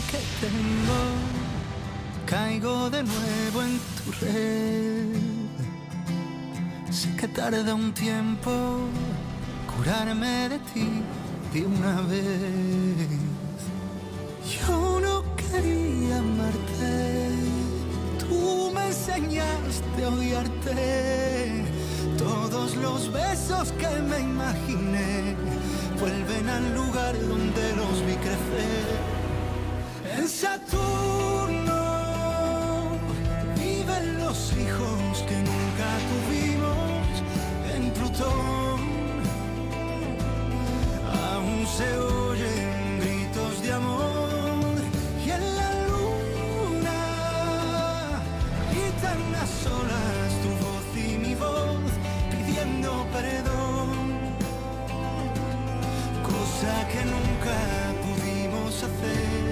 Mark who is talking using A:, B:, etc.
A: que tengo, caigo de nuevo en tu red. Sé que tarda un tiempo curarme de ti de una vez. Yo no quería amarte, tú me enseñaste a odiarte. Todos los besos que me imaginé vuelven al lugar donde los vi crecer. En Saturno viven los hijos que nunca tuvimos. En Plutón aún se oyen gritos de amor. Y en la luna gritan a solas tu voz y mi voz pidiendo perdón, cosa que nunca pudimos hacer.